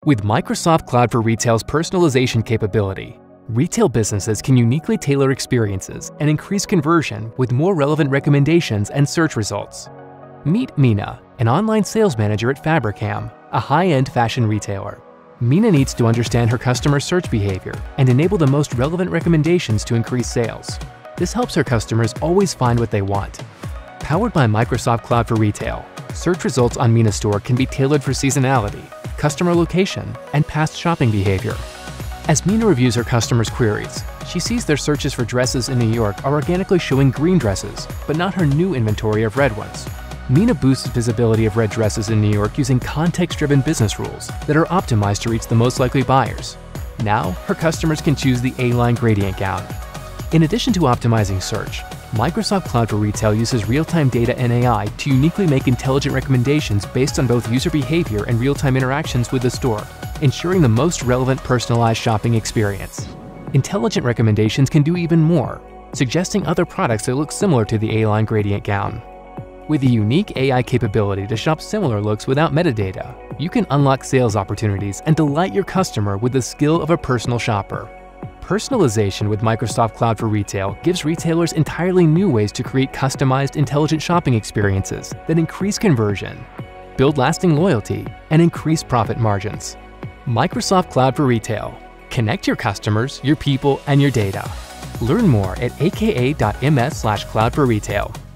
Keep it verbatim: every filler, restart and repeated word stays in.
With Microsoft Cloud for Retail's personalization capability, retail businesses can uniquely tailor experiences and increase conversion with more relevant recommendations and search results. Meet Mina, an online sales manager at Fabricam, a high-end fashion retailer. Mina needs to understand her customer search behavior and enable the most relevant recommendations to increase sales. This helps her customers always find what they want. Powered by Microsoft Cloud for Retail, search results on Mina Store can be tailored for seasonality, customer location, and past shopping behavior. As Mina reviews her customers' queries, she sees their searches for dresses in New York are organically showing green dresses, but not her new inventory of red ones. Mina boosts visibility of red dresses in New York using context-driven business rules that are optimized to reach the most likely buyers. Now, her customers can choose the A-line gradient gown. In addition to optimizing search, Microsoft Cloud for Retail uses real-time data and A I to uniquely make intelligent recommendations based on both user behavior and real-time interactions with the store, ensuring the most relevant personalized shopping experience. Intelligent recommendations can do even more, suggesting other products that look similar to the A-line gradient gown. With the unique A I capability to shop similar looks without metadata, you can unlock sales opportunities and delight your customer with the skill of a personal shopper. Personalization with Microsoft Cloud for Retail gives retailers entirely new ways to create customized, intelligent shopping experiences that increase conversion, build lasting loyalty, and increase profit margins. Microsoft Cloud for Retail. Connect your customers, your people, and your data. Learn more at aka dot m s slash cloud for retail.